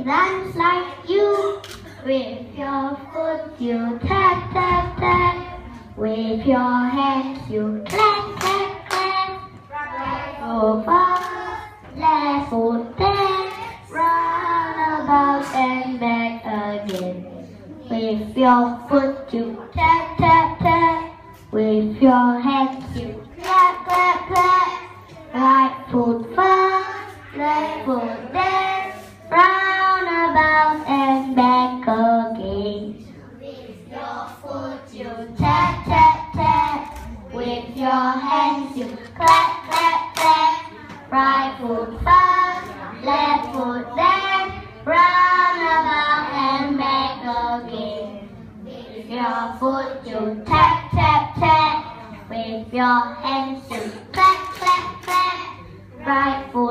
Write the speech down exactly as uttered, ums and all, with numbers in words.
dance like you. With your foot you tap, tap, tap. With your hands you clap, clap, clap. Right over, left foot dance. Round about and back again. With your foot you tap, tap, tap. With your hands you clap, clap, clap. Right foot first, left foot dance. Round about and back again. With your foot you tap, tap, tap. With your hands you clap, clap, clap. Right foot first, left foot dance. Round about and back again. With your foot you tap, tap, tap. With your hands you clap, clap, clap. Right foot